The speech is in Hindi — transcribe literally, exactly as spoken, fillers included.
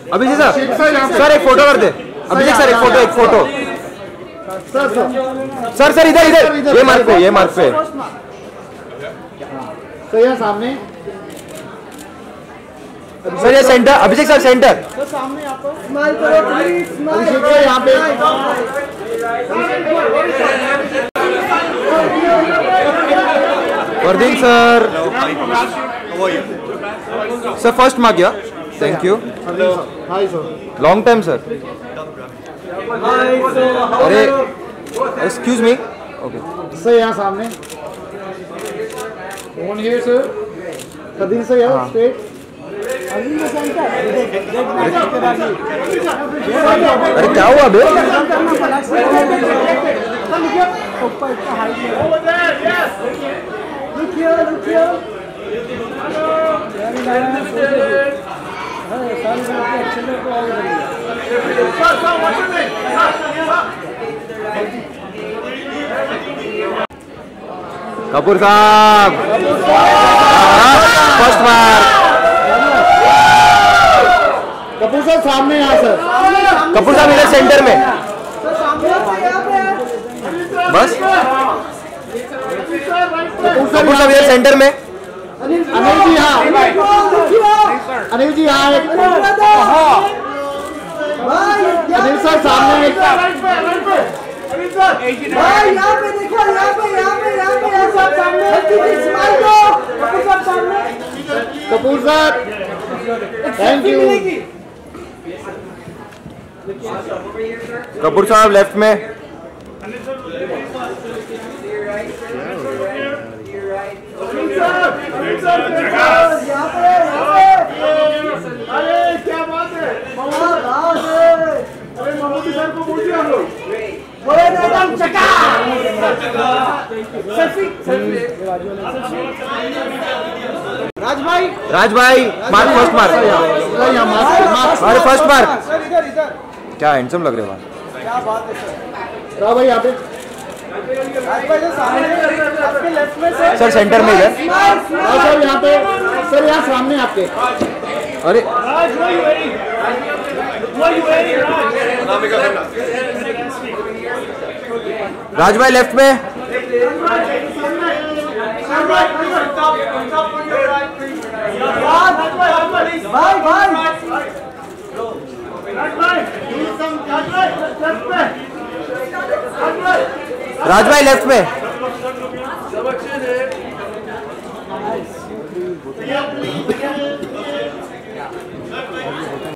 अभिषेक सर सर एक फोटो कर दे। अभिषेक सर एक फोटो एक फोटो सर सर इधर इधर ये मार्क पे ये मार्क पे तो यहाँ सामने सर ये सेंटर अभिषेक सर सेंटर सामने अभिषेक यहाँ पे वर्दिन सर सर फर्स्ट मार्क या thank you long time sir अरे एक्सक्यूज मी ओके सर यहाँ सामने कौन है सर कदीर सर यहाँ स्ट्रेट अरे क्या हुआ बे कपूर साहब फर्स्ट मार्क कपूर साहब सामने यहाँ सर कपूर साहब इधर सेंटर में बस कपूर साहब इधर सेंटर में अनिल जी यहाँ अनिल जी यहाँ अनिल सर सामने भाई यहाँ पे देखो यहाँ पे यहाँ पे यहाँ पे यहाँ सब सामने स्माइल दो कपूर साहब सामने कपूर साहब थैंक यू कपूर साहब लेफ्ट में अरे क्या बात है अरे ममूटी सर को बोल दिया हम लोग राज भाई राज भाई मार्क फर्स्ट मार्क अरे फर्स्ट मार्क क्या हैंडसम लग रहे हो क्या बात है सर भाई यहाँ पे सर सेंटर में इधर सर यहाँ पे सर यहाँ सामने आपके अरे राज भाई लेफ्ट में भाई भाई राज भाई लेफ्ट में